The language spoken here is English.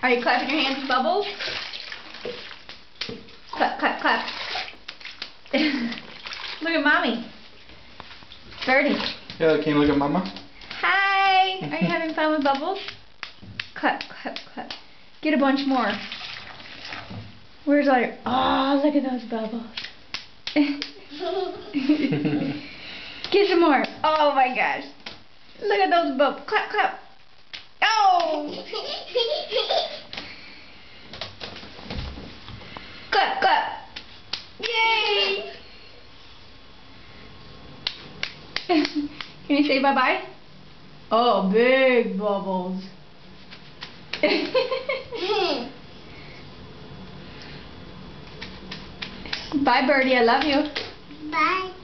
Are you clapping your hands, Bubbles? Clap, clap, clap. Look at Mommy. Birdie. Yeah, can you look at Mama? Hi. Are you having fun with Bubbles? Clap, clap, clap. Get a bunch more. Where's all your... Oh, look at those bubbles. Get some more. Oh my gosh. Look at those bubbles. Clap, clap. Oh! Clap, clap. Yay! Can you say bye-bye? Oh, big bubbles. Bye, Birdie. I love you. Bye.